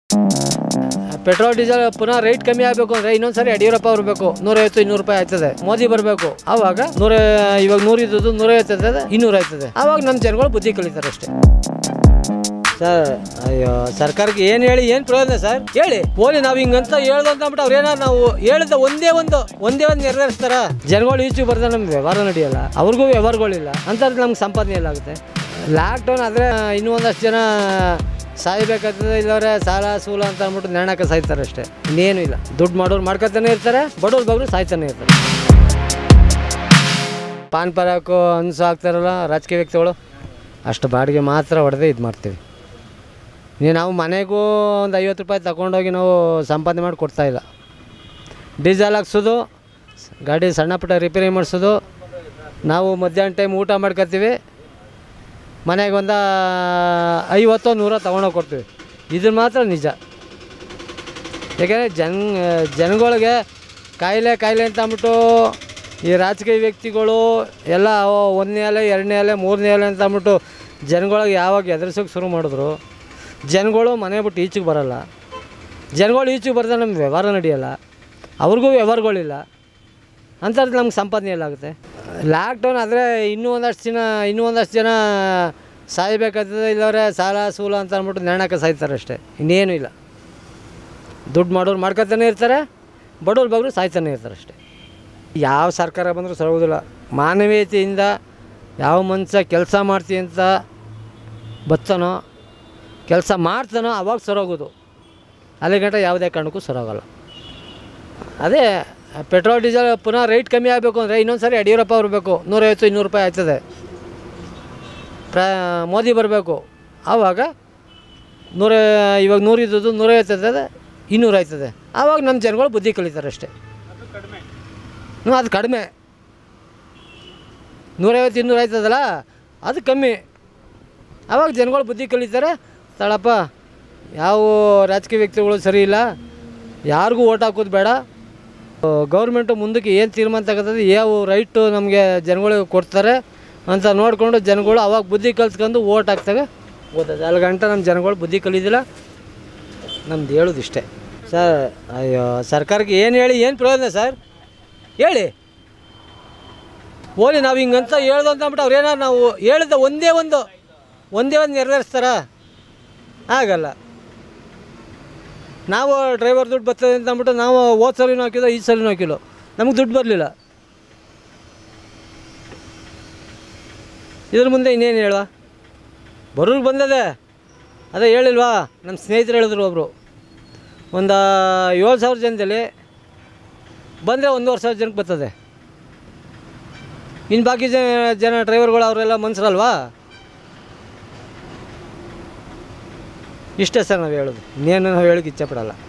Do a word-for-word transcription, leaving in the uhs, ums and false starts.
Petrol diesel ಪುನಃ rate ಕಮ್ಮಿ ಆಗಬೇಕು ಅಂದರೆ ಇನ್ನೊಂದ್ಸರಿ ಯಡಿಯೂರಪ್ಪ ಬರಬೇಕು, ನೂರೈವತ್ತು ಇನ್ನೂರು ರೂಪಾಯಿ ಆಯ್ತದೆ. ಮೋದಿ ಬರಬೇಕು, ಆವಾಗ ನೂರ ಇವಾಗ ನೂರ ಇದ್ದದ್ದು ನೂರೈವತ್ತು ಆಯ್ತದೆ, ಇನ್ನೂರು ಆಯ್ತದೆ. ಆವಾಗ ನಮ್ಮ ಜನಗಳು ಬುದ್ಧಿ ಕಲಿತಾರೆ ಅಷ್ಟೇ ಸರ್. ಅಯ್ಯೋ, ಸರ್ಕಾರಕ್ಕೆ ಏನು ಹೇಳಿ ಏನು ಪ್ರಯೋಜನ ಸರ್? ಹೇಳಿ ಓಲಿ ನಾವು ಹಿಂಗಂತ ಹೇಳ್ದು ಅಂತ ಅಂದ್ಬಿಟ್ಟು ಅವ್ರು ಏನಾದ್ರು ನಾವು ಹೇಳಿದ ಒಂದೇ ಒಂದು ಒಂದೇ ಒಂದು ನೆರವೇರಿಸ್ತಾರ? ಜನಗಳು ಈಚೆ ಬರ್ದ ನಮ್ಗೆ ವ್ಯವಹಾರ ನಡೆಯಲ್ಲ, ಅವ್ರಿಗೂ ವ್ಯವಹಾರಗಳಿಲ್ಲ ಅಂಥದ್ದು ನಮ್ಗೆ ಸಂಪಾದನೆ ಎಲ್ಲಾಗುತ್ತೆ. ಲಾಕ್ಡೌನ್ ಆದರೆ ಇನ್ನೂ ಒಂದಷ್ಟು ಜನ ಸಾಯ್ಬೇಕಾಗ್ತದೆ, ಇಲ್ಲವ್ರೆ ಸಾಲ ಸೂಲ ಅಂತ ಅಂದ್ಬಿಟ್ಟು ನೆಣಕ್ಕೆ ಸಾಯ್ತಾರೆ ಅಷ್ಟೇ, ಇನ್ನೇನು ಇಲ್ಲ. ದುಡ್ಡು ಮಾಡೋರು ಮಾಡ್ಕೊತಾನೆ ಇರ್ತಾರೆ, ಬಡವ್ರು ಬಗ್ರು ಸಾಯ್ತಾನೆ ಇರ್ತಾರೆ. ಪಾನ್ ಪರಾಕು ಅನ್ಸು ಹಾಕ್ತಾರಲ್ಲ ರಾಜಕೀಯ ವ್ಯಕ್ತಿಗಳು, ಅಷ್ಟು ಬಾಡಿಗೆ ಮಾತ್ರ ಹೊಡೆದೇ ಇದು ಮಾಡ್ತೀವಿ. ನೀವು ನಾವು ಮನೆಗೂ ಒಂದು ಐವತ್ತು ರೂಪಾಯಿ ತಗೊಂಡೋಗಿ ನಾವು ಸಂಪಾದನೆ ಮಾಡಿ ಕೊಡ್ತಾಯಿಲ್ಲ. ಡೀಸೆಲ್ ಹಾಕ್ಸೋದು, ಗಾಡಿ ಸಣ್ಣ ಪುಟ್ಟ ರಿಪೇರಿ ಮಾಡಿಸೋದು, ನಾವು ಮಧ್ಯಾಹ್ನ ಟೈಮ್ ಊಟ ಮಾಡ್ಕೊತೀವಿ, ಮನೆಗೆ ಒಂದು ಐವತ್ತು ನೂರ ತೊಗೊಂಡೋಗಿ ಕೊಡ್ತೀವಿ. ಇದು ಮಾತ್ರ ನಿಜ. ಯಾಕೆಂದರೆ ಜನ ಜನಗಳಿಗೆ ಕಾಯಿಲೆ ಕಾಯಿಲೆ ಅಂತ ಅಂದ್ಬಿಟ್ಟು ಈ ರಾಜಕೀಯ ವ್ಯಕ್ತಿಗಳು ಎಲ್ಲ ಒಂದನೇ ಅಲೆ ಎರಡನೇ ಅಲೆ ಮೂರನೇ ಅಲೆ ಅಂತ ಅಂದ್ಬಿಟ್ಟು ಜನಗಳಿಗೆ ಯಾವಾಗ ಎದುರಿಸೋಕೆ ಶುರು ಮಾಡಿದ್ರು, ಜನಗಳು ಮನೆ ಬಿಟ್ಟು ಈಚೆಗೆ ಬರೋಲ್ಲ. ಜನಗಳು ಈಚೆಗೆ ಬರ್ದೆ ನಮ್ಗೆ ವ್ಯವಹಾರ ನಡೆಯಲ್ಲ, ಅವ್ರಿಗೂ ವ್ಯವಹಾರಗಳಿಲ್ಲ ಅಂಥದ್ದು ನಮ್ಗೆ ಸಂಪಾದನೆ ಎಲ್ಲಾಗುತ್ತೆ. ಲಾಕ್ಡೌನ್ ಆದರೆ ಇನ್ನೂ ಒಂದಷ್ಟು ಜನ ಇನ್ನೂ ಒಂದಷ್ಟು ಜನ ಸಾಯ್ಬೇಕಾಗ್ತದೆ, ಇಲ್ಲವ್ರೆ ಸಾಲ ಸೂಲ ಅಂತ ಅಂದ್ಬಿಟ್ಟು ನೆಣಕ್ಕೆ ಸಾಯ್ತಾರೆ ಅಷ್ಟೇ, ಇನ್ನೇನು ಇಲ್ಲ. ದುಡ್ಡು ಮಾಡೋರು ಮಾಡ್ಕೊತಾನೆ ಇರ್ತಾರೆ, ಬಡವ್ರು ಬಗ್ರು ಸಾಯ್ತಾನೆ ಇರ್ತಾರೆ ಅಷ್ಟೇ. ಯಾವ ಸರ್ಕಾರ ಬಂದರೂ ಸರೋಗೋದಿಲ್ಲ. ಮಾನವೀಯತೆಯಿಂದ ಯಾವ ಮನುಷ್ಯ ಕೆಲಸ ಮಾಡ್ತೀನಿ ಅಂತ ಬತ್ತಾನೋ, ಕೆಲಸ ಮಾಡ್ತಾನೋ ಅವಾಗ ಸರೋಗೋದು. ಅಲ್ಲಿ ಗಂಟ ಯಾವುದೇ ಕಾರಣಕ್ಕೂ ಸರೋಗಲ್ಲ. ಅದೇ ಪೆಟ್ರೋಲ್ ಡೀಸೆಲ್ ಪುನಃ ರೇಟ್ ಕಮ್ಮಿ ಆಗಬೇಕು ಅಂದರೆ ಇನ್ನೊಂದು ಸಾರಿ ಯಡಿಯೂರಪ್ಪ ಬರಬೇಕು, ನೂರೈವತ್ತು ಇನ್ನೂರು ರೂಪಾಯಿ ಆಯ್ತದೆ. ಪ್ರ ಮೋದಿ ಬರಬೇಕು, ಆವಾಗ ನೂರ ಇವಾಗ ನೂರು ಇದ್ದದ್ದು ನೂರೈವತ್ತು ಆಯ್ತದೆ, ಇನ್ನೂರು ಆಯ್ತದೆ. ಆವಾಗ ನಮ್ಮ ಜನಗಳು ಬುದ್ಧಿ ಕಲಿತಾರೆ ಅಷ್ಟೇ. ಹ್ಞೂ, ಅದು ಕಡಿಮೆ. ನೂರೈವತ್ತು ಇನ್ನೂರು ಆಯ್ತದಲ್ಲ, ಅದು ಕಮ್ಮಿ. ಆವಾಗ ಜನಗಳು ಬುದ್ಧಿ ಕಲಿತಾರೆ. ತಳಪ್ಪ, ಯಾವ ರಾಜಕೀಯ ವ್ಯಕ್ತಿಗಳು ಸರಿ ಇಲ್ಲ, ಯಾರಿಗೂ ಓಟ್ ಹಾಕೋದು ಬೇಡ, ಗೌರ್ಮೆಂಟು ಮುಂದಕ್ಕೆ ಏನು ತೀರ್ಮಾನ ತಗೋತದೆ, ಯಾವ ರೈಟು ನಮಗೆ ಜನಗಳಿಗೆ ಕೊಡ್ತಾರೆ ಅಂತ ನೋಡಿಕೊಂಡು ಜನಗಳು ಅವಾಗ ಬುದ್ಧಿ ಕಲ್ತ್ಕೊಂಡು ಓಟ್ ಹಾಕ್ತಾಗ ಗೊತ್ತದೆ. ಅಲ್ಲಿ ಗಂಟ ನಮ್ಮ ಜನಗಳು ಬುದ್ಧಿ ಕಲಿಯೋದಿಲ್ಲ. ನಮ್ದು ಹೇಳೋದು ಇಷ್ಟೇ ಸರ್. ಅಯ್ಯೋ, ಸರ್ಕಾರಕ್ಕೆ ಏನು ಹೇಳಿ ಏನು ಪ್ರಯೋಜನ ಸರ್? ಹೇಳಿ ಓಲಿ ನಾವು ಹಿಂಗಂತ ಹೇಳ್ದು ಅಂತ ಅಂದ್ಬಿಟ್ಟು ಅವ್ರು ಏನಾದ್ರು ನಾವು ಹೇಳಿದ ಒಂದೇ ಒಂದು ಒಂದೇ ಒಂದು ನೆರವೇರಿಸ್ತಾರ? ಆಗಲ್ಲ. ನಾವು ಡ್ರೈವರ್ ದುಡ್ಡು ಬರ್ತದೆ ಅಂತ ಅಂದ್ಬಿಟ್ಟು ನಾವು ಹೋದ ಸರಿನೂ ಹಾಕಿಲ್ಲ, ಈ ಸರಿನೂ ಹಾಕಿಲ್ಲ, ನಮಗೆ ದುಡ್ಡು ಬರಲಿಲ್ಲ. ಇದ್ರ ಮುಂದೆ ಇನ್ನೇನು ಹೇಳುವ? ಬರೋರಿಗೆ ಬಂದದೆ. ಅದೇ ಹೇಳಿಲ್ವಾ, ನಮ್ಮ ಸ್ನೇಹಿತರು ಹೇಳಿದ್ರು ಒಬ್ಬರು, ಒಂದು ಏಳು ಸಾವಿರ ಜನದಲ್ಲಿ ಬಂದರೆ ಒಂದೂವರೆ ಸಾವಿರ ಜನಕ್ಕೆ ಬರ್ತದೆ. ಇನ್ನು ಬಾಕಿ ಜನ ಜನ ಡ್ರೈವರ್ಗಳು ಅವರೆಲ್ಲ ಮನ್ಸರಲ್ವಾ? ಇಷ್ಟೇ ಸರ್ ನಾವು ಹೇಳೋದು, ಇನ್ನೇನು ನಾವು ಹೇಳೋಕ್ಕೆ ಇಚ್ಛೆ ಪಡಲ್ಲ.